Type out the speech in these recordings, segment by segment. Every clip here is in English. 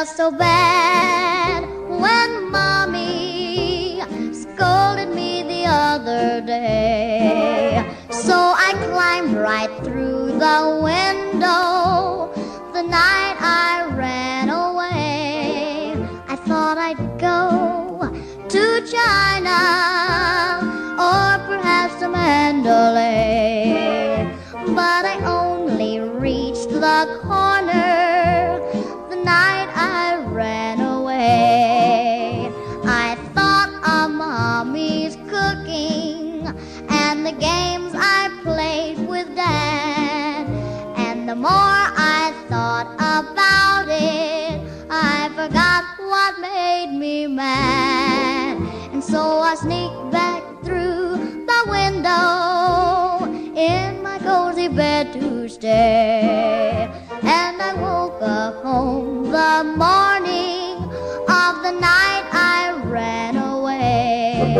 was so bad when Mommy scolded me the other day. So I climbed right through the window the night I ran away. I thought I'd go to China or perhaps to Mandalay, but I only reached the corner the night I ran away. I thought of Mommy's cooking and the games I played with Dad, and the more I thought about it, I forgot what made me mad. And so I sneaked back through the window in my cozy bed to stay. And I woke up home the morning of the night I ran away.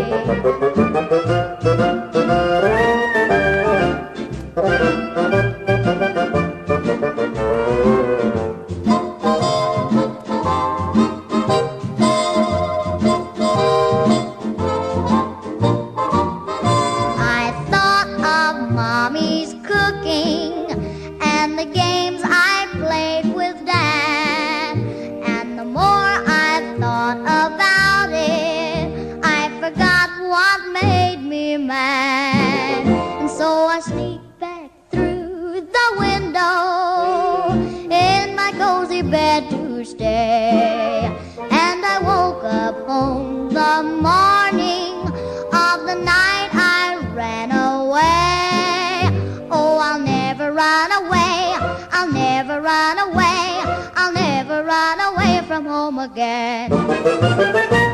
Mommy's cooking and the games I played with Dad, and the more I thought about it, I forgot what made me mad. And so I sneaked back through the window in my cozy bed to stay, and I woke up home the morning of the night I ran away. I'll never run away, I'll never run away, I'll never run away from home again.